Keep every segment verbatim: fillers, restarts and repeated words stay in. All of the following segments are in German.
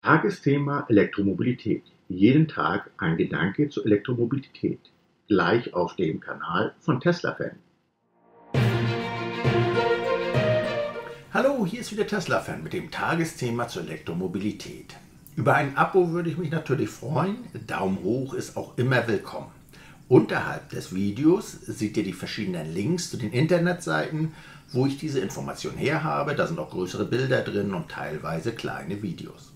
Tagesthema Elektromobilität. Jeden Tag ein Gedanke zur Elektromobilität. Gleich auf dem Kanal von Tesla-Fan. Hallo, hier ist wieder Tesla-Fan mit dem Tagesthema zur Elektromobilität. Über ein Abo würde ich mich natürlich freuen. Daumen hoch ist auch immer willkommen. Unterhalb des Videos seht ihr die verschiedenen Links zu den Internetseiten, wo ich diese Information her habe. Da sind auch größere Bilder drin und teilweise kleine Videos.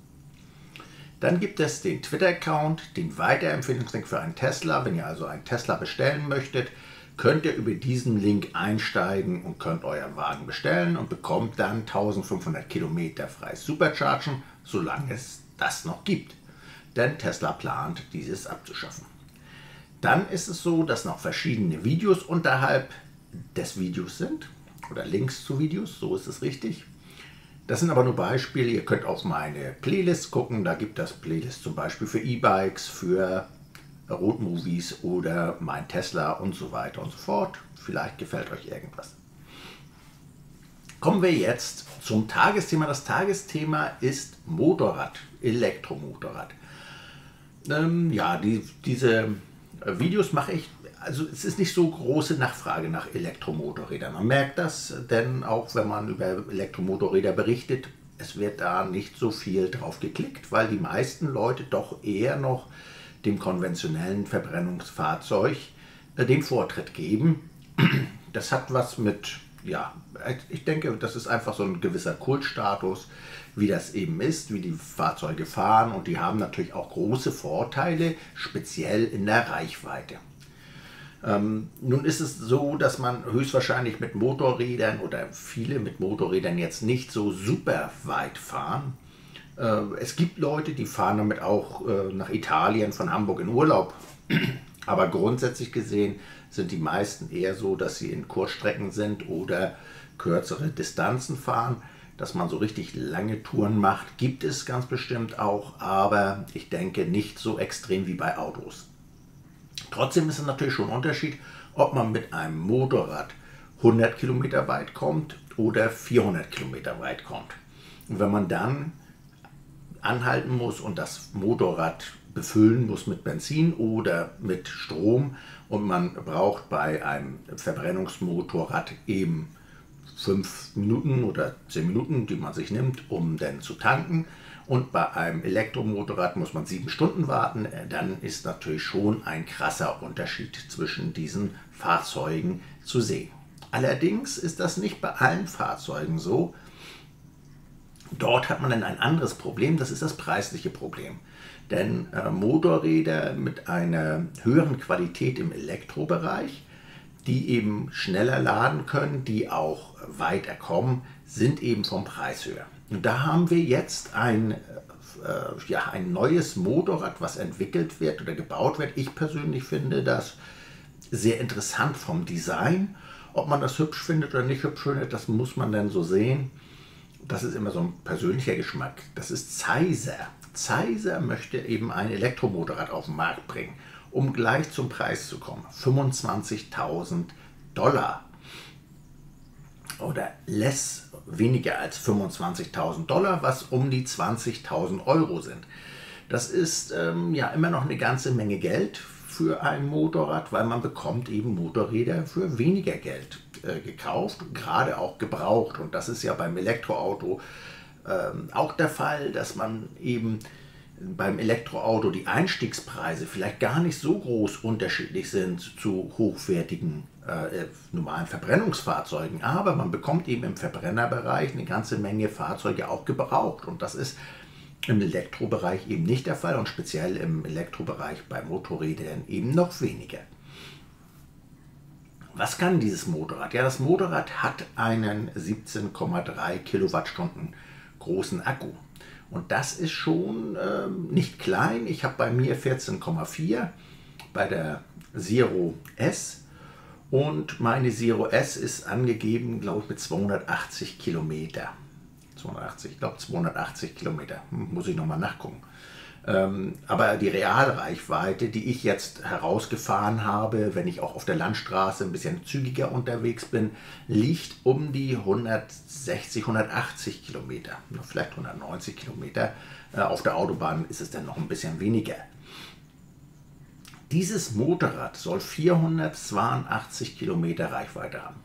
Dann gibt es den Twitter-Account, den Weiterempfehlungslink für einen Tesla. Wenn ihr also einen Tesla bestellen möchtet, könnt ihr über diesen Link einsteigen und könnt euren Wagen bestellen und bekommt dann eintausendfünfhundert Kilometer freies Superchargen, solange es das noch gibt. Denn Tesla plant, dieses abzuschaffen. Dann ist es so, dass noch verschiedene Videos unterhalb des Videos sind oder Links zu Videos, so ist es richtig. Das sind aber nur Beispiele, ihr könnt auf meine Playlist gucken, da gibt es Playlists zum Beispiel für E-Bikes, für Roadmovies oder mein Tesla und so weiter und so fort. Vielleicht gefällt euch irgendwas. Kommen wir jetzt zum Tagesthema. Das Tagesthema ist Motorrad, Elektromotorrad. Ähm, ja, die, diese Videos mache ich, also es ist nicht so große Nachfrage nach Elektromotorrädern. Man merkt das, denn auch wenn man über Elektromotorräder berichtet, es wird da nicht so viel drauf geklickt, weil die meisten Leute doch eher noch dem konventionellen Verbrennungsfahrzeug äh, den Vortritt geben. Das hat was mit, ja, ich denke, das ist einfach so ein gewisser Kultstatus, wie das eben ist, wie die Fahrzeuge fahren, und die haben natürlich auch große Vorteile, speziell in der Reichweite. Ähm, nun ist es so, dass man höchstwahrscheinlich mit Motorrädern oder viele mit Motorrädern jetzt nicht so super weit fahren. Äh, es gibt Leute, die fahren damit auch äh, nach Italien von Hamburg in Urlaub. Aber grundsätzlich gesehen sind die meisten eher so, dass sie in Kurzstrecken sind oder kürzere Distanzen fahren. Dass man so richtig lange Touren macht, gibt es ganz bestimmt auch, aber ich denke nicht so extrem wie bei Autos. Trotzdem ist es natürlich schon ein Unterschied, ob man mit einem Motorrad hundert Kilometer weit kommt oder vierhundert Kilometer weit kommt. Und wenn man dann anhalten muss und das Motorrad befüllen muss mit Benzin oder mit Strom und man braucht bei einem Verbrennungsmotorrad eben fünf Minuten oder zehn Minuten, die man sich nimmt, um dann zu tanken, und bei einem Elektromotorrad muss man sieben Stunden warten, dann ist natürlich schon ein krasser Unterschied zwischen diesen Fahrzeugen zu sehen. Allerdings ist das nicht bei allen Fahrzeugen so. Dort hat man dann ein anderes Problem, das ist das preisliche Problem. Denn äh, Motorräder mit einer höheren Qualität im Elektrobereich, die eben schneller laden können, die auch weiter kommen, sind eben vom Preis höher. Und da haben wir jetzt ein, äh, ja, ein neues Motorrad, was entwickelt wird oder gebaut wird. Ich persönlich finde das sehr interessant vom Design. Ob man das hübsch findet oder nicht hübsch findet, das muss man dann so sehen. Das ist immer so ein persönlicher Geschmack. Das ist Zeiser. Zeiser möchte eben ein Elektromotorrad auf den Markt bringen, um gleich zum Preis zu kommen. fünfundzwanzigtausend Dollar. Oder less, weniger als fünfundzwanzigtausend Dollar, was um die zwanzigtausend Euro sind. Das ist ähm, ja immer noch eine ganze Menge Geld für ein Motorrad, weil man bekommt eben Motorräder für weniger Geld äh, gekauft, gerade auch gebraucht. Und das ist ja beim Elektroauto ähm, auch der Fall, dass man eben beim Elektroauto die Einstiegspreise vielleicht gar nicht so groß unterschiedlich sind zu hochwertigen äh, normalen Verbrennungsfahrzeugen, aber man bekommt eben im Verbrennerbereich eine ganze Menge Fahrzeuge auch gebraucht, und das ist im Elektrobereich eben nicht der Fall und speziell im Elektrobereich bei Motorrädern eben noch weniger. Was kann dieses Motorrad? Ja, das Motorrad hat einen siebzehn Komma drei Kilowattstunden großen Akku. Und das ist schon ähm, nicht klein. Ich habe bei mir vierzehn Komma vier bei der Zero S. Und meine Zero S ist angegeben, glaube ich, mit zweihundertachtzig Kilometer. zweihundertachtzig, ich glaube zweihundertachtzig Kilometer. Hm, muss ich nochmal nachgucken. Ähm, aber die Realreichweite, die ich jetzt herausgefahren habe, wenn ich auch auf der Landstraße ein bisschen zügiger unterwegs bin, liegt um die hundertsechzig, hundertachtzig Kilometer, vielleicht hundertneunzig Kilometer. Äh, auf der Autobahn ist es dann noch ein bisschen weniger. Dieses Motorrad soll vierhundertzweiundachtzig Kilometer Reichweite haben.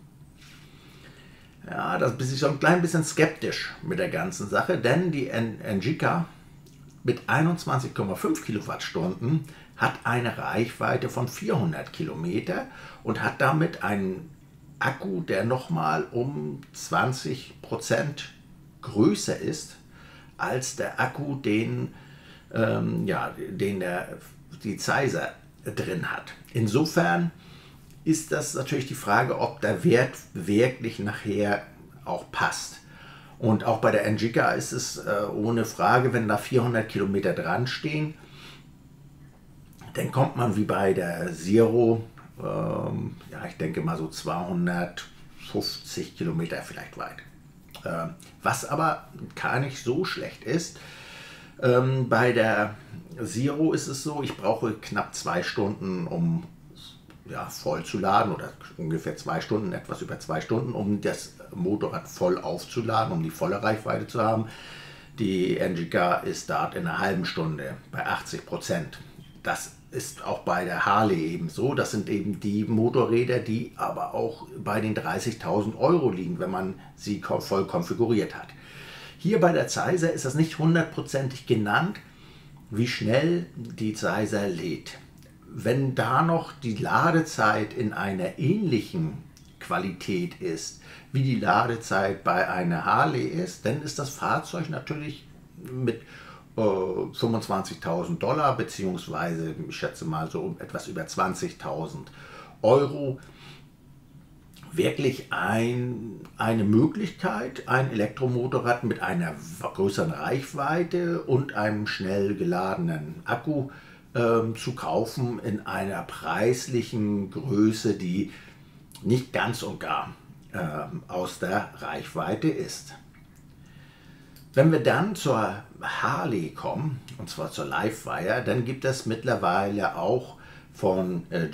Ja, da bin ich so ein klein bisschen skeptisch mit der ganzen Sache, denn die Engica mit einundzwanzig Komma fünf Kilowattstunden hat eine Reichweite von vierhundert Kilometer und hat damit einen Akku, der nochmal um zwanzig Prozent größer ist als der Akku, den, ähm, ja, den der, die Zeiser drin hat. Insofern ist das natürlich die Frage, ob der Wert wirklich nachher auch passt. Und auch bei der Engica ist es äh, ohne Frage, wenn da vierhundert Kilometer dran stehen, dann kommt man wie bei der Zero, ähm, ja, ich denke mal so zweihundertfünfzig Kilometer vielleicht weit. Ähm, was aber gar nicht so schlecht ist. Ähm, bei der Zero ist es so, ich brauche knapp zwei Stunden, um ja, voll zu laden, oder ungefähr zwei Stunden, etwas über zwei Stunden, um das Motorrad voll aufzuladen, um die volle Reichweite zu haben. Die Engica ist dort in einer halben Stunde bei achtzig Prozent. Das ist auch bei der Harley eben so. Das sind eben die Motorräder, die aber auch bei den dreißigtausend Euro liegen, wenn man sie voll konfiguriert hat. Hier bei der Zeiser ist das nicht hundertprozentig genannt, wie schnell die Zeiser lädt. Wenn da noch die Ladezeit in einer ähnlichen Qualität ist, wie die Ladezeit bei einer Harley ist, dann ist das Fahrzeug natürlich mit äh, fünfundzwanzigtausend Dollar beziehungsweise ich schätze mal so um etwas über zwanzigtausend Euro wirklich ein, eine Möglichkeit, ein Elektromotorrad mit einer größeren Reichweite und einem schnell geladenen Akku ähm, zu kaufen in einer preislichen Größe, die nicht ganz und gar ähm, aus der Reichweite ist. Wenn wir dann zur Harley kommen, und zwar zur Livewire, dann gibt es mittlerweile auch von äh,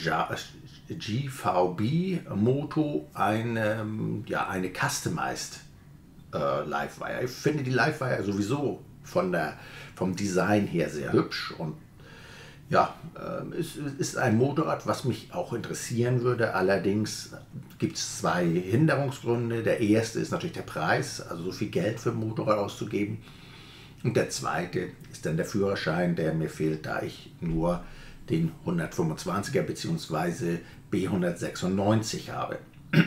G V B Moto eine, ja, eine Customized äh, Livewire. Ich finde die Livewire sowieso von der, vom Design her sehr hübsch und ja, äh, es ist ein Motorrad, was mich auch interessieren würde. Allerdings gibt es zwei Hinderungsgründe. Der erste ist natürlich der Preis, also so viel Geld für ein Motorrad auszugeben. Und der zweite ist dann der Führerschein, der mir fehlt, da ich nur den hundertfünfundzwanziger bzw. B hundertsechsundneunzig habe.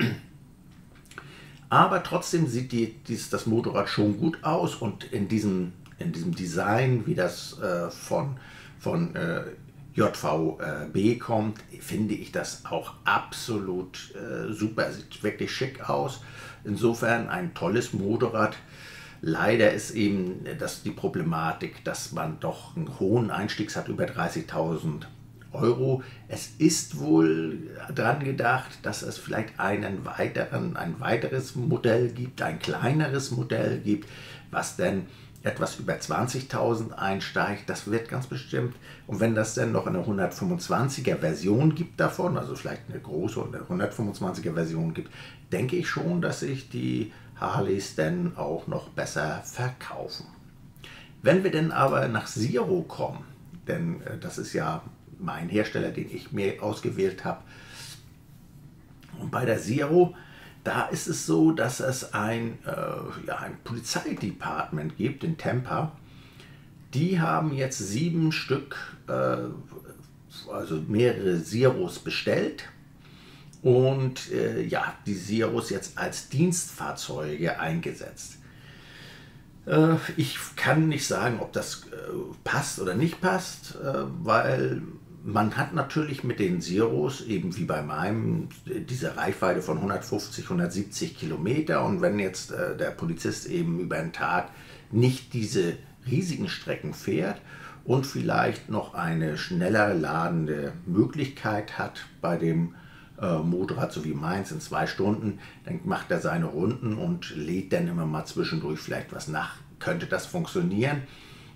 Aber trotzdem sieht die, dies, das Motorrad schon gut aus und in diesem, in diesem Design, wie das äh, von, von äh, J V B kommt, finde ich das auch absolut äh, super. Sieht wirklich schick aus. Insofern ein tolles Motorrad. Leider ist eben das die Problematik, dass man doch einen hohen Einstiegs hat, über dreißigtausend Euro. Es ist wohl daran gedacht, dass es vielleicht einen weiteren, ein weiteres Modell gibt, ein kleineres Modell gibt, was dann etwas über zwanzigtausend einsteigt. Das wird ganz bestimmt. Und wenn das dann noch eine hundertfünfundzwanziger Version gibt davon, also vielleicht eine große und eine hundertfünfundzwanziger Version gibt, denke ich schon, dass sich die Harleys dann auch noch besser verkaufen. Wenn wir dann aber nach Zero kommen, denn äh, das ist ja mein Hersteller, den ich mir ausgewählt habe, und bei der Zero, da ist es so, dass es ein, äh, ja, ein Polizeidepartement gibt in Tampa. Die haben jetzt sieben Stück, äh, also mehrere Zeros bestellt. Und äh, ja, die Zeros jetzt als Dienstfahrzeuge eingesetzt. Äh, ich kann nicht sagen, ob das äh, passt oder nicht passt, äh, weil man hat natürlich mit den Zeros, eben wie bei meinem, diese Reichweite von hundertfünfzig, hundertsiebzig Kilometer. Und wenn jetzt äh, der Polizist eben über den Tag nicht diese riesigen Strecken fährt und vielleicht noch eine schneller ladende Möglichkeit hat bei dem Motorrad, so wie meins, in zwei Stunden, dann macht er seine Runden und lädt dann immer mal zwischendurch vielleicht was nach. Könnte das funktionieren?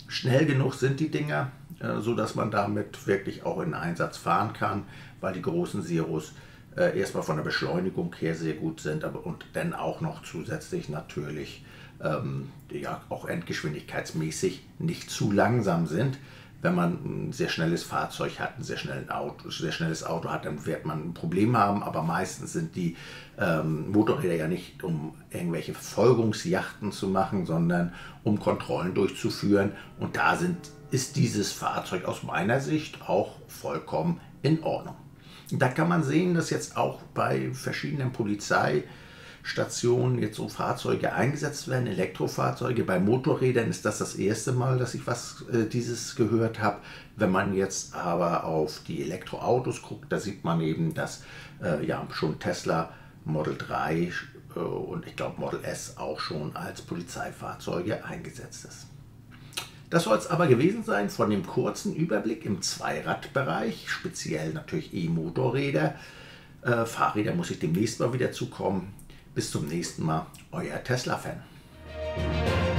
Schnell genug sind die Dinger, äh, so dass man damit wirklich auch in Einsatz fahren kann, weil die großen Zeros äh, erstmal von der Beschleunigung her sehr gut sind, aber und dann auch noch zusätzlich natürlich ähm, ja, auch endgeschwindigkeitsmäßig nicht zu langsam sind. Wenn man ein sehr schnelles Fahrzeug hat, ein sehr, schnellen Auto, sehr schnelles Auto hat, dann wird man ein Problem haben, aber meistens sind die ähm, Motorräder ja nicht, um irgendwelche Verfolgungsjachten zu machen, sondern um Kontrollen durchzuführen, und da sind, ist dieses Fahrzeug aus meiner Sicht auch vollkommen in Ordnung. Da kann man sehen, dass jetzt auch bei verschiedenen Polizeistationen jetzt so Fahrzeuge eingesetzt werden, Elektrofahrzeuge. Bei Motorrädern ist das das erste Mal, dass ich was äh, dieses gehört habe. Wenn man jetzt aber auf die Elektroautos guckt, da sieht man eben, dass äh, ja schon Tesla Model drei äh, und ich glaube Model S auch schon als Polizeifahrzeuge eingesetzt ist. Das soll es aber gewesen sein von dem kurzen Überblick im Zweiradbereich, speziell natürlich E-Motorräder. Äh, Fahrräder muss ich demnächst mal wieder zukommen. Bis zum nächsten Mal, euer Tesla-Fan.